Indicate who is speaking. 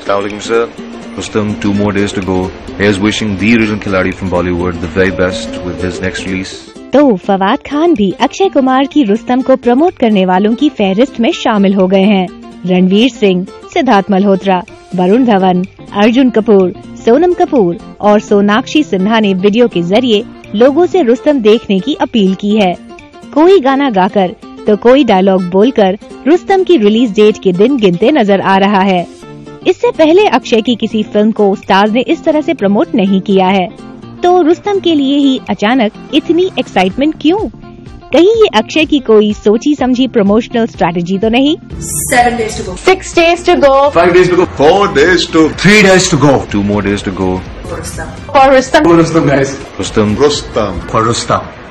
Speaker 1: Assalamualaikum sir. Rustam, 2 more days to go. Here's wishing the original Khiladi from Bollywood the very best with his next release.
Speaker 2: तो फवाद खान भी अक्षय कुमार की रुस्तम को promote करने वालों की फहरिस्त में शामिल हो गए हैं। रणवीर सिंह, सिद्धार्थ मल्होत्रा, वरुण धवन, अर्जुन कपूर, सोनम कपूर और सोनाक्षी सिन्हा ने वीडियो के जरिए लोगों से रुस्तम देखने की अपील की है। कोई गाना गाकर तो कोई डायलॉग बोलकर रुस्तम की रिलीज डेट के दिन गिनते नजर आ रहा है। इससे पहले अक्षय की किसी फिल्म को स्टार्स ने इस तरह से प्रमोट नहीं किया है, तो रुस्तम के लिए ही अचानक इतनी एक्साइटमेंट क्यों? कहीं ये अक्षय की कोई सोची समझी प्रमोशनल स्ट्रैटेजी तो नहीं?
Speaker 3: 7 days to go.
Speaker 2: 6 days to go.
Speaker 1: 5 days to go. 4 days to. 3 days to go. 2 more days to go.
Speaker 3: For Rustam.
Speaker 2: For Rustam.
Speaker 1: For Rustam, guys. Rustam.
Speaker 4: Rustam.
Speaker 1: For Rustam.